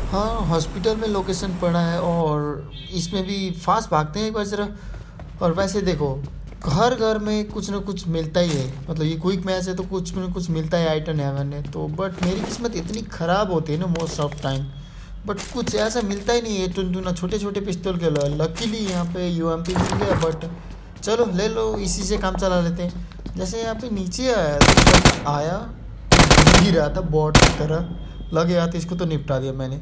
हाँ, हॉस्पिटल में लोकेशन पड़ा है और इसमें भी फास्ट भागते हैं एक बार ज़रा। और वैसे देखो, हर घर में कुछ ना कुछ मिलता ही है, मतलब ये क्विक मैच है तो कुछ ना कुछ मिलता है आइटम हेवन है तो। बट मेरी किस्मत इतनी ख़राब होती है ना मोस्ट ऑफ टाइम, बट कुछ ऐसा मिलता ही नहीं है। टुनटुना छोटे छोटे पिस्तौल के लकीली यहाँ पे यूएमपी मिल गया। बट चलो ले लो, इसी से काम चला लेते हैं। जैसे यहाँ पे नीचे आया तो आया, गिरा था बॉट की तरह, लग गया था, इसको तो निपटा दिया मैंने।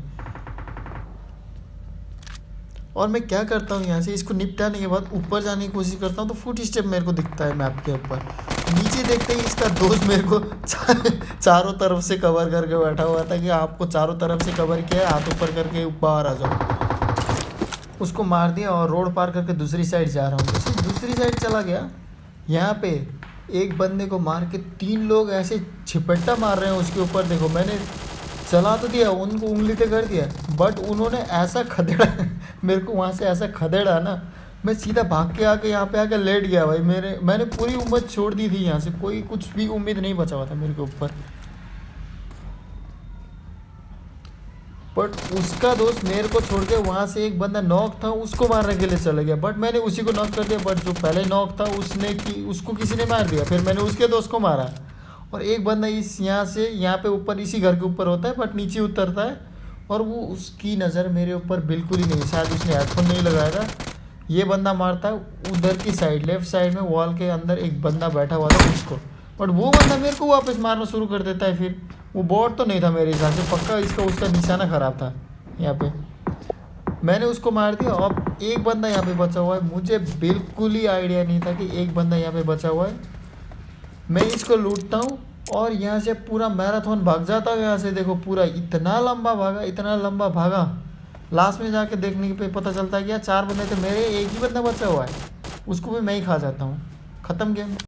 और मैं क्या करता हूँ, यहाँ से इसको निपटाने के बाद ऊपर जाने की कोशिश करता हूँ तो फुट स्टेप मेरे को दिखता है मैप के ऊपर। नीचे देखते ही इसका दोस्त मेरे को चारों तरफ से कवर करके बैठा हुआ था कि आपको चारों तरफ से कवर किया है, हाथ ऊपर करके बाहर आ जाओ। उसको मार दिया और रोड पार करके दूसरी साइड जा रहा हूँ। जैसे दूसरी साइड चला गया, यहाँ पे एक बंदे को मार के 3 लोग ऐसे छिपट्टा मार रहे हैं उसके ऊपर। देखो मैंने चला तो दिया, उनको उंगली पे कर दिया, बट उन्होंने ऐसा खदेड़ा मेरे को वहाँ से ऐसा खदेड़ा ना, मैं सीधा भाग के आके यहाँ पे आके लेट गया भाई। मैंने पूरी उम्मीद छोड़ दी थी, यहाँ से कोई कुछ भी उम्मीद नहीं बचा हुआ था मेरे के ऊपर। बट उसका दोस्त मेरे को छोड़ के वहाँ से एक बंदा नॉक था, उसको मारने के लिए चला गया, बट मैंने उसी को नॉक कर दिया। बट जो पहले नॉक था उसको किसी ने मार दिया, फिर मैंने उसके दोस्त को मारा। और एक बंदा इस यहाँ से यहाँ पे ऊपर इसी घर के ऊपर होता है, बट नीचे उतरता है और वो उसकी नज़र मेरे ऊपर बिल्कुल ही नहीं, शायद उसने हेडफोन नहीं लगाया था। ये बंदा मारता है उधर की साइड, लेफ्ट साइड में वॉल के अंदर एक बंदा बैठा हुआ था उसको, बट वो बंदा मेरे को वापस मारना शुरू कर देता है। फिर वो बॉट तो नहीं था मेरे हिसाब से, पक्का इसका उसका निशाना ख़राब था। यहाँ पे मैंने उसको मार दिया। अब एक बंदा यहाँ पे बचा हुआ है, मुझे बिल्कुल ही आइडिया नहीं था कि एक बंदा यहाँ पे बचा हुआ है। मैं इसको लूटता हूँ और यहाँ से पूरा मैराथन भाग जाता हूँ। यहाँ से देखो पूरा इतना लंबा भागा, इतना लंबा भागा, लास्ट में जाके देखने पे पता चलता है कि यार 4 बंदे थे, मेरे एक ही बंदा बचा हुआ है, उसको भी मैं ही खा जाता हूँ। ख़त्म गेम।